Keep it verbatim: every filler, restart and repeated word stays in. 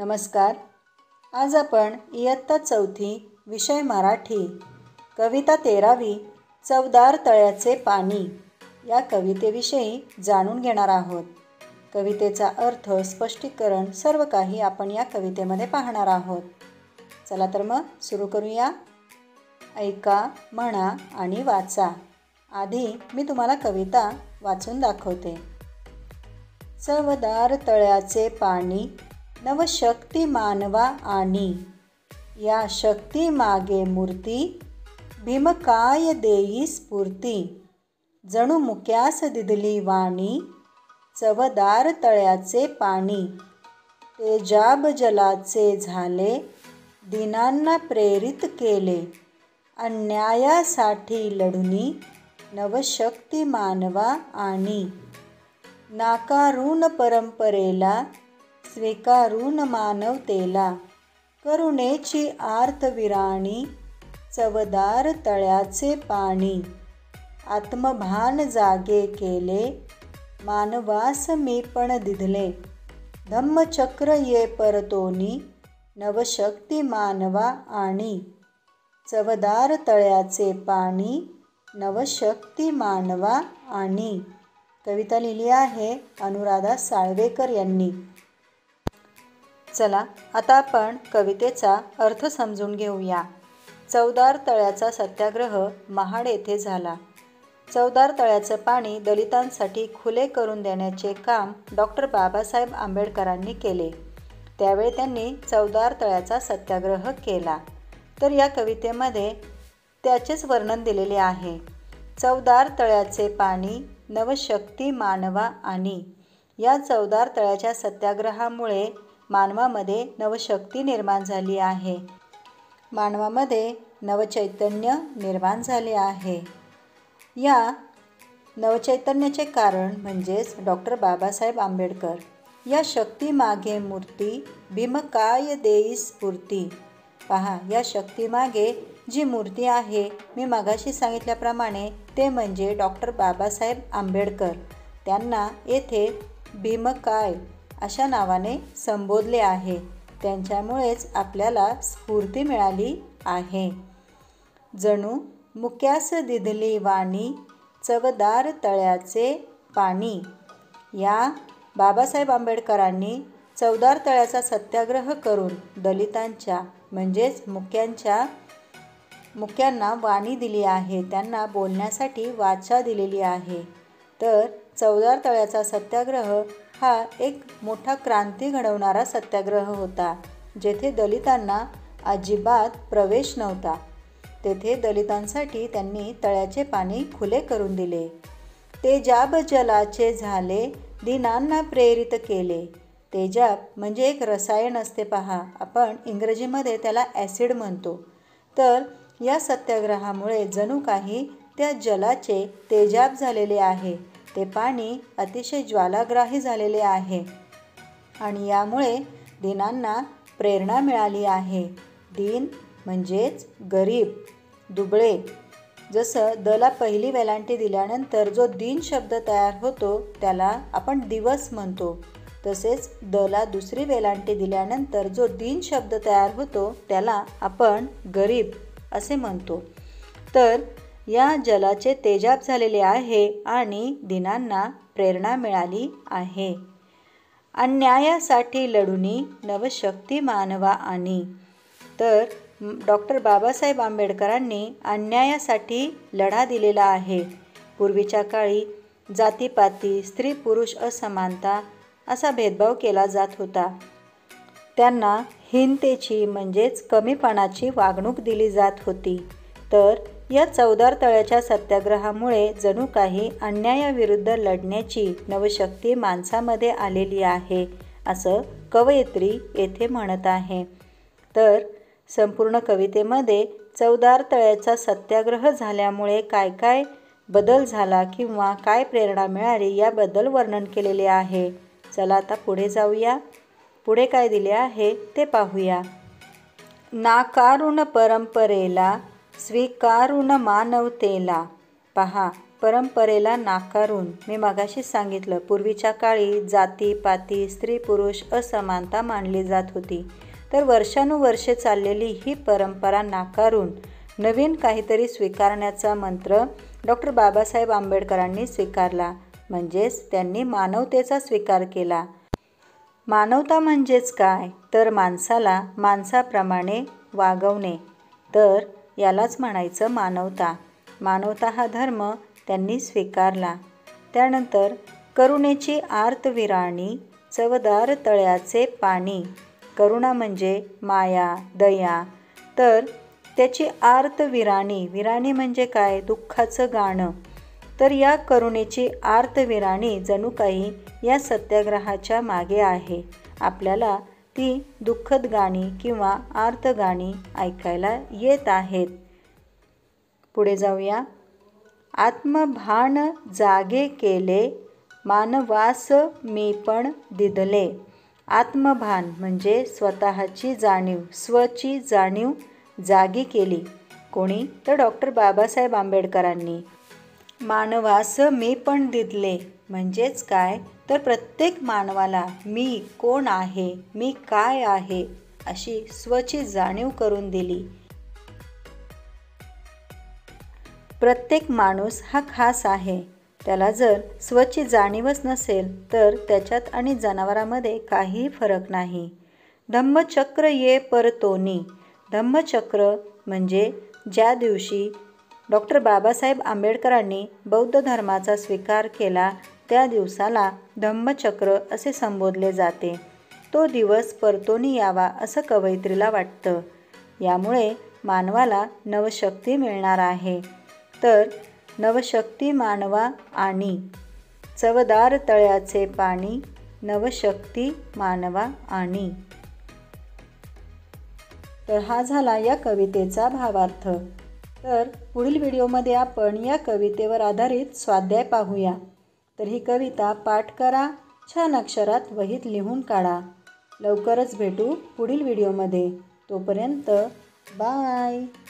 नमस्कार. आज आपण इयत्ता चौथी विषय मराठी कविता तेरावी चवदार तळ्याचे पाणी या कवितेविषयी जाणून घेणार आहोत. कवितेचा अर्थ, स्पष्टीकरण सर्व काही आपण या कवितेमध्ये पाहणार आहोत. चला तर मग सुरू करूया. ऐका, म्हणा आणि वाचा. आधी मी तुम्हाला कविता वाचून दाखवते. चवदार तळ्याचे पाणी नवशक्ती मानवा आणि या शक्ती मागे मूर्ती भीमकाय देई स्फूर्ती. जणू मुक्यास दिधली वाणी चवदार तळ्याचे पाणी. तेजाब जलाचे झाले दिनांना प्रेरित केले. अन्यायासाठी लढुनी नवशक्ती मानवा आणि नाकारून परंपरेला स्वीकारून मानवतेला. करुणेची आर्तविराणी चवदार तळ्याचे पाणी. आत्मभान जागे केले मानवास मी पण दिधले. धम्मचक्र ये परतोनी नवशक्ती मानवा आणि चवदार तळ्याचे पाणी नवशक्ती मानवा आणि. कविता लिहिली आहे अनुराधा साळवेकर यांनी. चला आता आपण कवितेचा अर्थ समजून घेऊया. चवदार तळ्याचा सत्याग्रह महाड येथे झाला. चवदार तळ्याचं पाणी दलितांसाठी खुले करून देण्याचे काम डॉक्टर बाबासाहेब आंबेडकरांनी केले. त्यावेळी त्यांनी चवदार तळ्याचा सत्याग्रह केला. तर या कवितेमध्ये त्याचेच वर्णन दिलेले आहे. चवदार तळ्याचे पाणी नवशक्ती मानवा आणि. या चवदार तळ्याच्या सत्याग्रहामुळे मानवामध्ये नवशक्ती निर्माण झाली आहे. मानवामध्ये नवचैतन्य निर्माण झाले आहे. या नवचैतन्याचे कारण म्हणजेच डॉक्टर बाबासाहेब आंबेडकर. या शक्तीमागे मूर्ती भीमकाय देई स्फूर्ती. पहा, या शक्तीमागे जी मूर्ती आहे, मी मगाशी सांगितल्याप्रमाणे ते म्हणजे डॉक्टर बाबासाहेब आंबेडकर. त्यांना येथे भीमकाय अशा नावाने संबोधले आहे. त्यांच्यामुळेच आपल्याला स्फूर्ती मिळाली आहे. जणू मुक्यास दिधली वाणी चवदार तळ्याचे पाणी. या बाबासाहेब आंबेडकरांनी चवदार तळ्याचा सत्याग्रह करून दलितांच्या म्हणजेच मुक्यांच्या मुक्यांना वाणी दिली आहे. त्यांना बोलण्यासाठी वाचा दिलेली आहे. तर चवदार तळ्याचा सत्याग्रह हा एक मोठा क्रांती घडवणारा सत्याग्रह होता. जेथे दलितांना अजिबात प्रवेश नव्हता, तेथे दलितांसाठी त्यांनी तळ्याचे पाणी खुले करून दिले. तेजाब जलाचे झाले दिनांना प्रेरित केले. तेजाब म्हणजे एक रसायन असते पहा, आपण इंग्रजीमध्ये त्याला ॲसिड म्हणतो. तर या सत्याग्रहामुळे जणू काही त्या जलाचे तेजाब झालेले आहे. ते पाणी अतिशय ज्वालाग्राही झालेले आहे आणि यामुळे दिनांना प्रेरणा मिळाली आहे. दिन म्हणजेच गरीब, दुबळे. जसं दला पहिली वेलांटी दिल्यानंतर जो दिन शब्द तयार होतो त्याला आपण दिवस म्हणतो, तसेच दला दुसरी वेलांटी दिल्यानंतर जो दिन शब्द तयार होतो त्याला आपण गरीब असे म्हणतो. तर या जलाचे तेजाब झालेले आहे आणि दिनांना प्रेरणा मिळाली आहे. अन्यायासाठी लढुनी नवशक्ती मानवा आणि. तर डॉक्टर बाबासाहेब आंबेडकरांनी अन्यायासाठी लढा दिलेला आहे. पूर्वीच्या काळी जातीपाती, स्त्री पुरुष असमानता असा भेदभाव केला जात होता. त्यांना हीनतेची म्हणजेच कमीपणाची वागणूक दिली जात होती. तर या चवदार तळ्याच्या सत्याग्रहामुळे जणू काही अन्यायाविरुद्ध लढण्याची नवशक्ती माणसामध्ये आलेली आहे असं कवयित्री येथे म्हणत आहे. तर संपूर्ण कवितेमध्ये चवदार तळ्याचा सत्याग्रह झाल्यामुळे काय काय बदल झाला किंवा काय प्रेरणा मिळाली याबद्दल वर्णन केलेले आहे. चला आता पुढे जाऊया. पुढे काय दिले आहे ते पाहूया. नाकारून परंपरेला स्वीकारून मानवतेला. पहा, परंपरेला नाकारून, मी मगाशी सांगितलं पूर्वीच्या काळी जाती पाती स्त्री पुरुष असमानता मानली जात होती, तर वर्षानुवर्षे चाललेली ही परंपरा नाकारून नवीन काहीतरी स्वीकारण्याचा मंत्र डॉक्टर बाबासाहेब आंबेडकरांनी स्वीकारला. म्हणजेच त्यांनी मानवतेचा स्वीकार केला. मानवता म्हणजेच काय, तर माणसाला माणसाप्रमाणे वागवणे, तर यालाच म्हणायचं मानवता. मानवता हा धर्म त्यांनी स्वीकारला. त्यानंतर करुणेची आर्तविराणी, चवदार तळ्याचे पाणी. करुणा म्हणजे माया दया, तर त्याची आर्तविराणी, विराणी म्हणजे काय, दुःखाचं गाणं. तर या करुणेची आर्तविराणी जणू काही या सत्याग्रहाच्या मागे आहे. आपल्याला ती दुःखद गाणी किंवा आर्तगाणी ऐकायला येत आहेत. पुढे जाऊया. आत्मभान जागे केले, मानवास मी पण दिदले. आत्मभान म्हणजे स्वतःची जाणीव, स्वची जाणीव जागी केली. कोणी, तर डॉक्टर बाबासाहेब आंबेडकरांनी. मानवास मी पण दिदले म्हणजेच काय, तर प्रत्येक मानवाला मी कोण आहे, मी काय आहे, अशी स्वची जाणीव करून दिली. प्रत्येक माणूस हा खास आहे. त्याला जर स्वची जाणीवच नसेल तर त्याच्यात आणि जनावरांमध्ये काहीही फरक नाही. धम्मचक्र ये परतोनी. धम्मचक्र म्हणजे ज्या दिवशी डॉक्टर बाबासाहेब आंबेडकरांनी बौद्ध धर्माचा स्वीकार केला त्या दिवसाला धम्मचक्र असे संबोधले जाते. तो दिवस परतोनी यावा असं कवयित्रीला वाटतं. यामुळे मानवाला नवशक्ती मिळणार आहे. तर नवशक्ती मानवा आणि, चवदार तळ्याचे पाणी, नवशक्ती मानवा आणि. तर हा झाला या कवितेचा भावार्थ. तर पुढील व्हिडिओमध्ये आपण या कवितेवर आधारित स्वाध्याय पाहूया. तर ही कविता पाठ करा, छान अक्षरात वहीत लिहून काढा. लवकरच भेटू पुढील व्हिडिओमध्ये. तोपर्यंत बाय.